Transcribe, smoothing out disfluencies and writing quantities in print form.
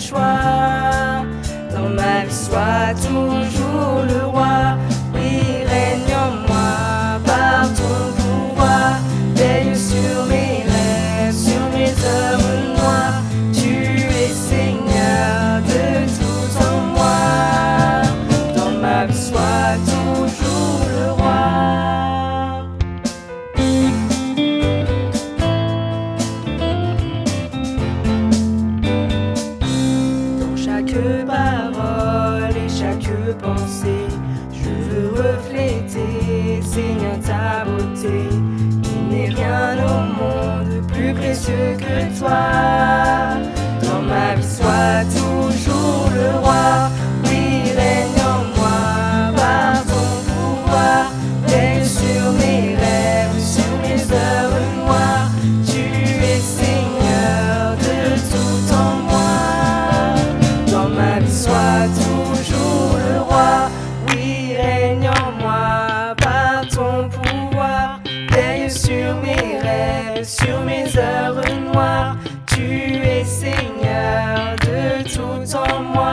choix. Dans ma vie, sois toujours le roi. Oui, règne en moi par ton pouvoir. Veille sur mes rêves, sur mes œuvres noires. Tu es Seigneur de tout en moi. Dans ma vie, sois toujours le roi. Dans chaque parole et chaque pensée, je veux refléter, Seigneur, ta beauté. Il n'est rien au monde plus précieux que toi. Dans ma vie, sois toujours le roi. Oui, règne en moi par ton pouvoir. Veille sur mes rêves, sur mes œuvres noires. Tu es Seigneur de tout en moi. Dans ma vie, sois toujours le roi. Oui, règne en moi par ton pouvoir. Veille sur mes rêves, sur mes œuvres noires. Tu es Seigneur de tout en moi.